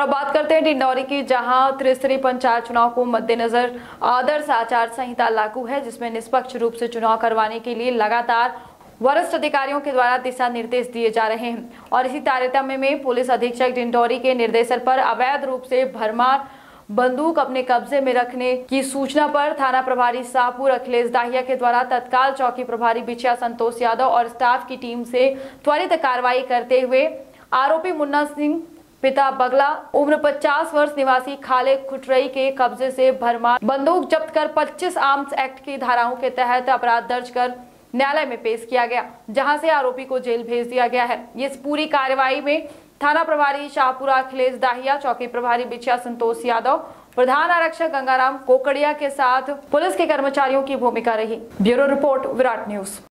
अब बात करते हैं डिंडौरी की, जहां त्रिस्तरीय पंचायत चुनाव को मद्देनजर आदर्श आचार संहिता लागू है, जिसमें निष्पक्ष रूप से चुनाव करवाने के लिए लगातार वरिष्ठ अधिकारियों के द्वारा दिशा निर्देश दिए जा रहे हैं। और इसी तारतम्य में पुलिस अधीक्षक डिंडौरी के निर्देशन पर अवैध रूप से भरमार बंदूक अपने कब्जे में रखने की सूचना पर थाना प्रभारी शाहपुर अखिलेश दाहिया के द्वारा तत्काल चौकी प्रभारी बिछिया संतोष यादव और स्टाफ की टीम से त्वरित कार्रवाई करते हुए आरोपी मुन्ना सिंह पिता बगला उम्र 50 वर्ष निवासी खाले खुटरई के कब्जे से भरमार बंदूक जब्त कर 25 आर्म्स एक्ट की धाराओं के तहत अपराध दर्ज कर न्यायालय में पेश किया गया, जहां से आरोपी को जेल भेज दिया गया है। इस पूरी कार्रवाई में थाना प्रभारी शाहपुर अखिलेश दाहिया, चौकी प्रभारी बिछिया संतोष यादव, प्रधान आरक्षक गंगाराम कोकड़िया के साथ पुलिस के कर्मचारियों की भूमिका रही। Bureau report, Virat news.